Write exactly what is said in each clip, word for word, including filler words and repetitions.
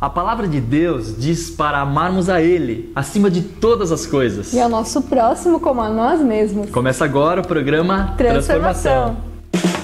A palavra de Deus diz para amarmos a Ele, acima de todas as coisas. E ao nosso próximo como a nós mesmos. Começa agora o programa Transformação. Transformação.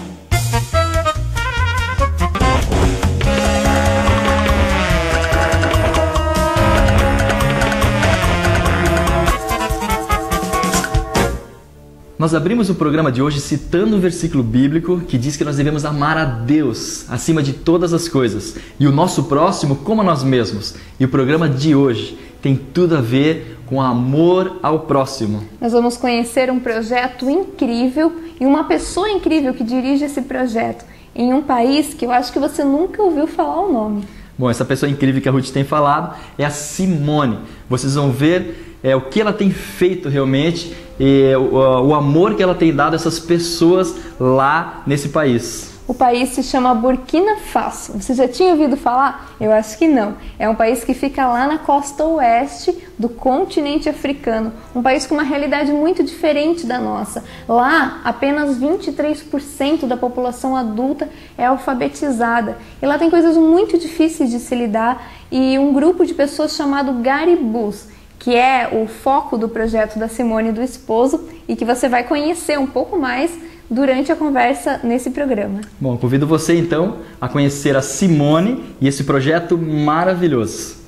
Nós abrimos o programa de hoje citando um versículo bíblico que diz que nós devemos amar a Deus acima de todas as coisas e o nosso próximo como a nós mesmos. E o programa de hoje tem tudo a ver com amor ao próximo. Nós vamos conhecer um projeto incrível e uma pessoa incrível que dirige esse projeto em um país que eu acho que você nunca ouviu falar o nome. Bom, essa pessoa incrível que a Ruth tem falado é a Simone. Vocês vão ver é, o que ela tem feito realmente e o, o amor que ela tem dado a essas pessoas lá nesse país. O país se chama Burkina Faso. Você já tinha ouvido falar? Eu acho que não. É um país que fica lá na costa oeste do continente africano. Um país com uma realidade muito diferente da nossa. Lá, apenas vinte e três por cento da população adulta é alfabetizada. E lá tem coisas muito difíceis de se lidar e um grupo de pessoas chamado Garibus, que é o foco do projeto da Simone e do esposo e que você vai conhecer um pouco mais durante a conversa nesse programa. Bom, convido você então a conhecer a Simone e esse projeto maravilhoso.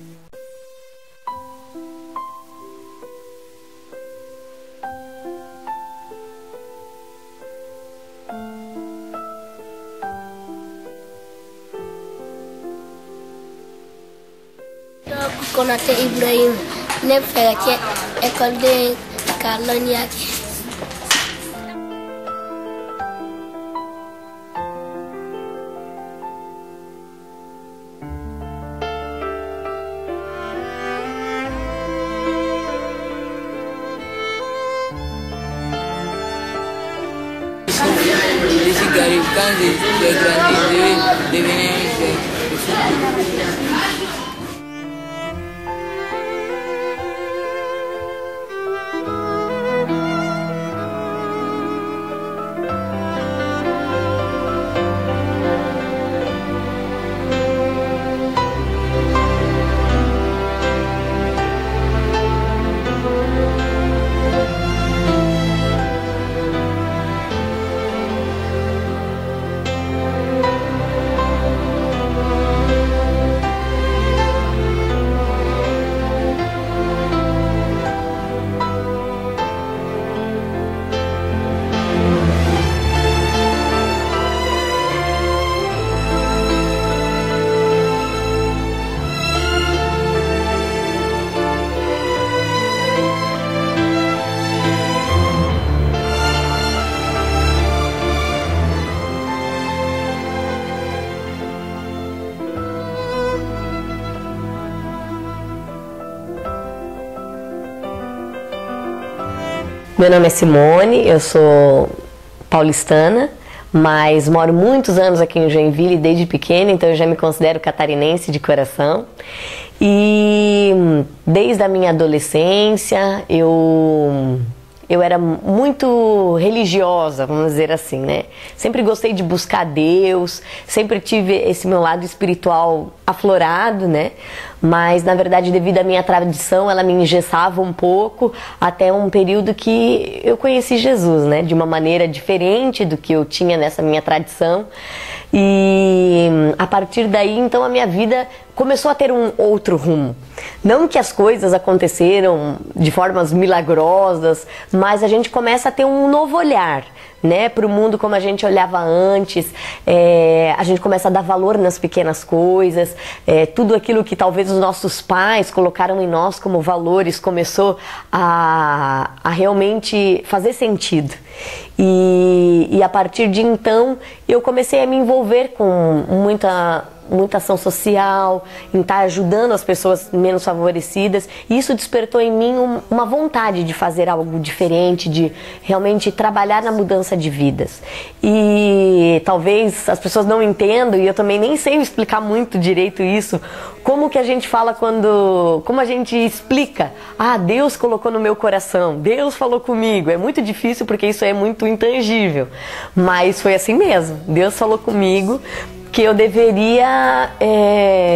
Konate Ibrahim ne fera ke école de Kalaniaki. Esse garibu grande, que é grande, deveria ser. Meu nome é Simone, eu sou paulistana, mas moro muitos anos aqui em Joinville desde pequena, então eu já me considero catarinense de coração. E desde a minha adolescência eu, eu era muito religiosa, vamos dizer assim, né? Sempre gostei de buscar Deus, sempre tive esse meu lado espiritual aflorado, né? Mas, na verdade, devido à minha tradição, ela me engessava um pouco até um período que eu conheci Jesus, né? De uma maneira diferente do que eu tinha nessa minha tradição. E a partir daí, então, a minha vida começou a ter um outro rumo. Não que as coisas aconteceram de formas milagrosas, mas a gente começa a ter um novo olhar, né, para o mundo como a gente olhava antes. É, a gente começa a dar valor nas pequenas coisas, é, tudo aquilo que talvez os nossos pais colocaram em nós como valores começou a, a realmente fazer sentido. E, e a partir de então eu comecei a me envolver com muita muita ação social, em estar ajudando as pessoas menos favorecidas, e isso despertou em mim um, uma vontade de fazer algo diferente, de realmente trabalhar na mudança de vidas. E talvez as pessoas não entendam, e eu também nem sei explicar muito direito isso, como que a gente fala quando, como a gente explica, ah, Deus colocou no meu coração, Deus falou comigo. É muito difícil porque isso é muito intangível, mas foi assim mesmo, Deus falou comigo que eu deveria é,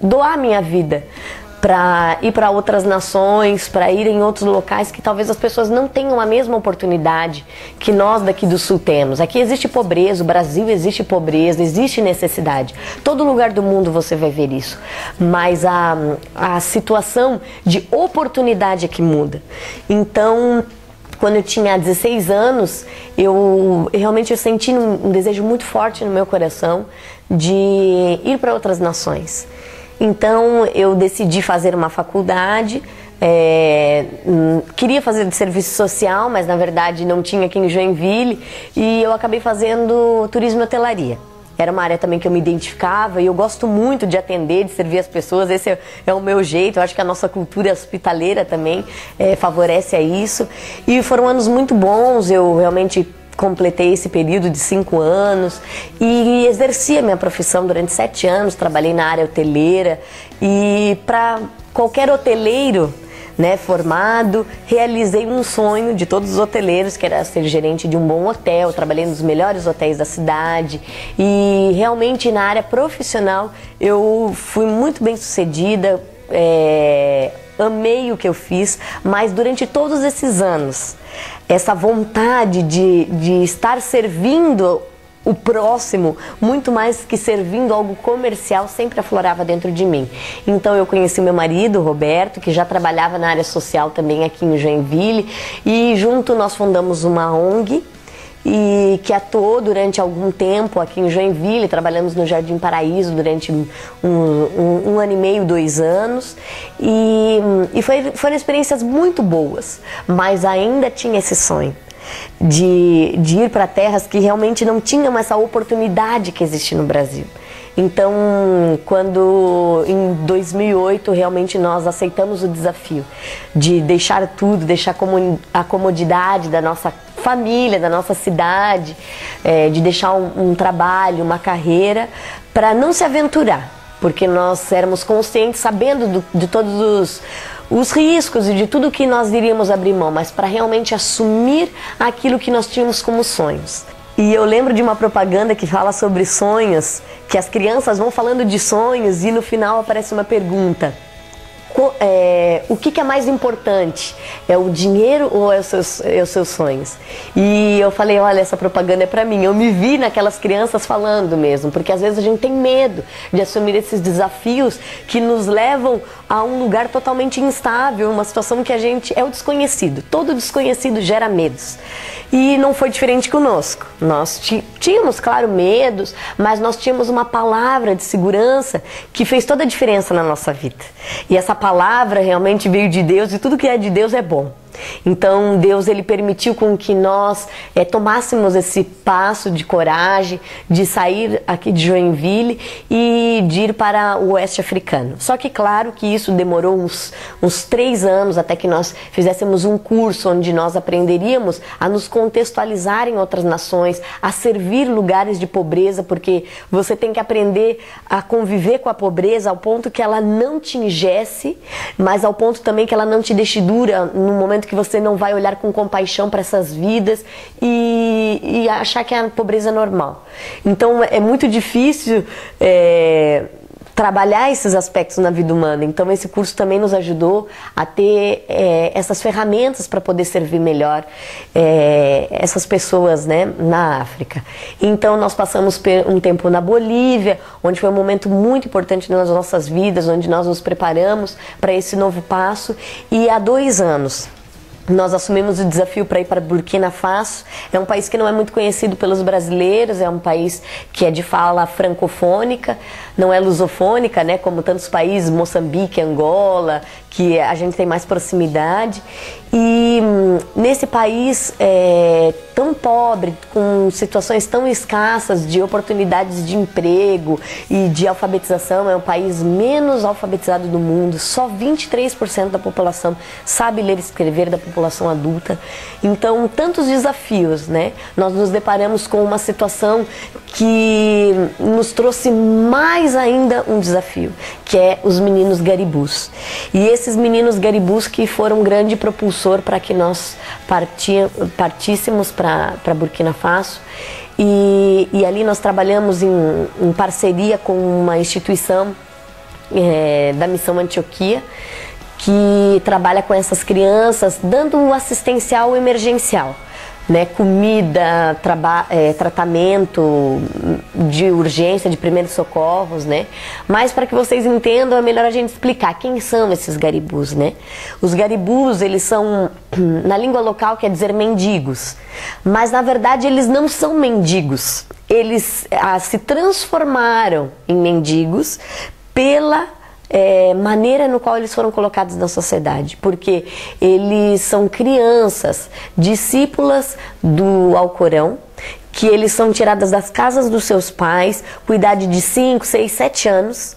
doar minha vida para ir para outras nações, para ir em outros locais que talvez as pessoas não tenham a mesma oportunidade que nós daqui do Sul temos. Aqui existe pobreza, o Brasil existe pobreza, existe necessidade. Todo lugar do mundo você vai ver isso. Mas a, a situação de oportunidade é que muda. Então, quando eu tinha dezesseis anos, eu realmente eu senti um, um desejo muito forte no meu coração de ir para outras nações. Então eu decidi fazer uma faculdade, é, queria fazer de serviço social, mas na verdade não tinha aqui em Joinville, e eu acabei fazendo turismo e hotelaria. Era uma área também que eu me identificava e eu gosto muito de atender, de servir as pessoas, esse é, é o meu jeito. Eu acho que a nossa cultura hospitaleira também é, favorece a isso. E foram anos muito bons, eu realmente completei esse período de cinco anos e exerci a minha profissão durante sete anos, trabalhei na área hoteleira e para qualquer hoteleiro, né, formado, realizei um sonho de todos os hoteleiros, que era ser gerente de um bom hotel. Trabalhei nos melhores hotéis da cidade e realmente na área profissional eu fui muito bem sucedida, é, amei o que eu fiz, mas durante todos esses anos essa vontade de, de estar servindo o próximo, muito mais que servindo algo comercial, sempre aflorava dentro de mim. Então eu conheci meu marido, Roberto, que já trabalhava na área social também aqui em Joinville, e junto nós fundamos uma O N G e que atuou durante algum tempo aqui em Joinville. Trabalhamos no Jardim Paraíso durante um, um, um ano e meio, dois anos, e, e foi, foram experiências muito boas, mas ainda tinha esse sonho de, de ir para terras que realmente não tinham essa oportunidade que existe no Brasil. Então, quando em dois mil e oito realmente nós aceitamos o desafio de deixar tudo, deixar a comodidade da nossa família, da nossa cidade, é, de deixar um, um trabalho, uma carreira, para não se aventurar, porque nós éramos conscientes, sabendo do, de todos os, os riscos e de tudo que nós iríamos abrir mão, mas para realmente assumir aquilo que nós tínhamos como sonhos. E eu lembro de uma propaganda que fala sobre sonhos, que as crianças vão falando de sonhos e no final aparece uma pergunta: É, o que, que é mais importante? É o dinheiro ou é os, seus, é os seus sonhos? E eu falei, olha, essa propaganda é pra mim. Eu me vi naquelas crianças falando mesmo, porque às vezes a gente tem medo de assumir esses desafios que nos levam a um lugar totalmente instável, uma situação que a gente é o desconhecido. Todo desconhecido gera medos. E não foi diferente conosco. Nós tínhamos, claro, medos, mas nós tínhamos uma palavra de segurança que fez toda a diferença na nossa vida. E essa palavra realmente veio de Deus, e tudo que é de Deus é bom. Então Deus ele permitiu com que nós é, tomássemos esse passo de coragem de sair aqui de Joinville e de ir para o oeste africano. Só que claro que isso demorou uns, uns três anos até que nós fizéssemos um curso onde nós aprenderíamos a nos contextualizar em outras nações, a servir lugares de pobreza, porque você tem que aprender a conviver com a pobreza ao ponto que ela não te ingesse, mas ao ponto também que ela não te deixe dura no momento que você não vai olhar com compaixão para essas vidas e, e achar que a pobreza é normal. Então é muito difícil é, trabalhar esses aspectos na vida humana. Então esse curso também nos ajudou a ter é, essas ferramentas para poder servir melhor é, essas pessoas, né, na África. Então nós passamos um tempo na Bolívia, onde foi um momento muito importante nas nossas vidas, onde nós nos preparamos para esse novo passo, e há dois anos nós assumimos o desafio para ir para Burkina Faso. É um país que não é muito conhecido pelos brasileiros, é um país que é de fala francofônica, não é lusofônica, né, como tantos países, Moçambique, Angola, que a gente tem mais proximidade. E hum, nesse país é, tão pobre, com situações tão escassas de oportunidades de emprego e de alfabetização, é o país menos alfabetizado do mundo. Só vinte e três por cento da população sabe ler e escrever, da população adulta. Então, tantos desafios, né? Nós nos deparamos com uma situação que nos trouxe mais ainda um desafio, que é os meninos garibus. E esses meninos garibus que foram um grande propulsor para que nós parti, partíssemos para Burkina Faso. E, e ali nós trabalhamos em, em parceria com uma instituição é, da Missão Antioquia, que trabalha com essas crianças, dando um assistencial emergencial, né? Comida, traba é, tratamento de urgência, de primeiros socorros, né? Mas para que vocês entendam, é melhor a gente explicar quem são esses garibus, né? Os garibus, eles são, na língua local, quer dizer mendigos, mas na verdade eles não são mendigos, eles ah, se transformaram em mendigos pela É, maneira no qual eles foram colocados na sociedade, porque eles são crianças, discípulas do Alcorão, que eles são tiradas das casas dos seus pais com idade de cinco, seis, sete anos,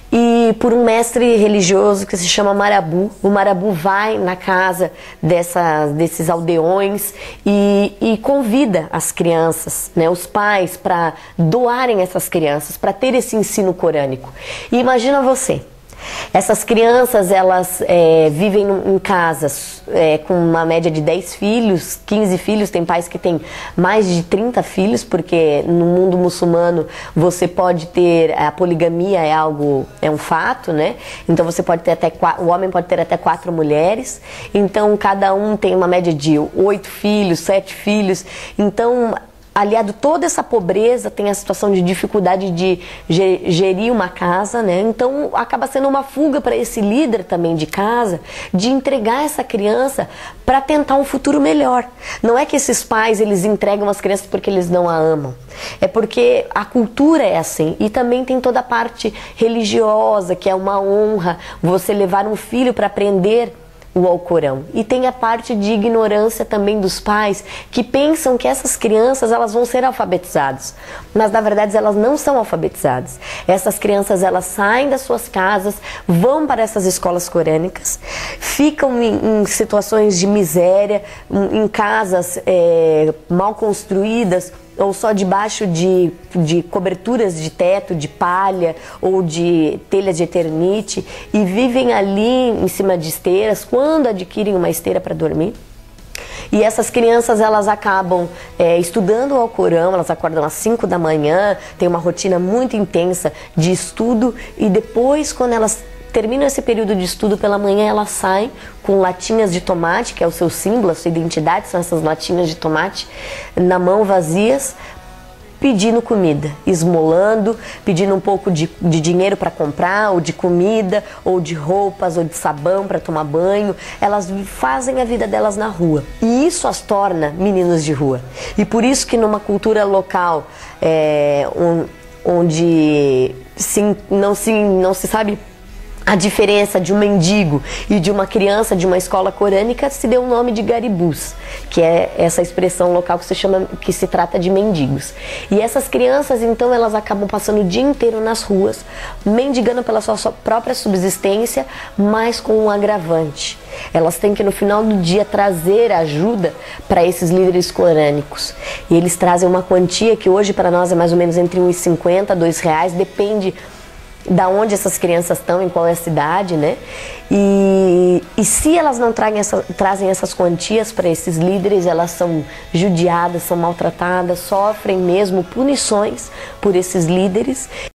e por um mestre religioso que se chama Marabu. O Marabu vai na casa dessa, desses aldeões e, e convida as crianças, né, os pais, para doarem essas crianças, para ter esse ensino corânico. E imagina você, essas crianças, elas é, vivem em casas é, com uma média de dez filhos, quinze filhos, tem pais que têm mais de trinta filhos, porque no mundo muçulmano você pode ter, a poligamia é algo, é um fato, né? Então você pode ter até, o homem pode ter até quatro mulheres, então cada um tem uma média de oito filhos, sete filhos, então... Aliado toda essa pobreza, tem a situação de dificuldade de gerir uma casa, né? Então acaba sendo uma fuga para esse líder também de casa, de entregar essa criança para tentar um futuro melhor. Não é que esses pais, eles entregam as crianças porque eles não a amam, é porque a cultura é assim. E também tem toda a parte religiosa, que é uma honra você levar um filho para aprender o Alcorão. E tem a parte de ignorância também dos pais, que pensam que essas crianças, elas vão ser alfabetizadas, mas na verdade elas não são alfabetizadas. Essas crianças, elas saem das suas casas, vão para essas escolas corânicas, ficam em, em situações de miséria, em, em casas é, mal construídas, ou só debaixo de, de coberturas de teto, de palha ou de telhas de eternite, e vivem ali em cima de esteiras, quando adquirem uma esteira para dormir. E essas crianças, elas acabam é, estudando o Alcorão, elas acordam às cinco da manhã, tem uma rotina muito intensa de estudo, e depois, quando elas terminam esse período de estudo pela manhã, elas saem com latinhas de tomate, que é o seu símbolo, a sua identidade, são essas latinhas de tomate, na mão, vazias, pedindo comida, esmolando, pedindo um pouco de, de dinheiro para comprar, ou de comida, ou de roupas, ou de sabão para tomar banho. Elas fazem a vida delas na rua, e isso as torna meninos de rua. E por isso que numa cultura local, é, um, onde se, não, se, não se sabe a diferença de um mendigo e de uma criança de uma escola corânica, se deu o nome de garibus, que é essa expressão local que se chama, que se trata de mendigos. E essas crianças, então, elas acabam passando o dia inteiro nas ruas, mendigando pela sua, sua própria subsistência, mas com um agravante. Elas têm que, no final do dia, trazer ajuda para esses líderes corânicos. E eles trazem uma quantia que hoje para nós é mais ou menos entre um e cinquenta, dois reais, depende da onde essas crianças estão, em qual é a cidade, né? E, e se elas não trazem, essa, trazem essas quantias para esses líderes, elas são judiadas, são maltratadas, sofrem mesmo punições por esses líderes.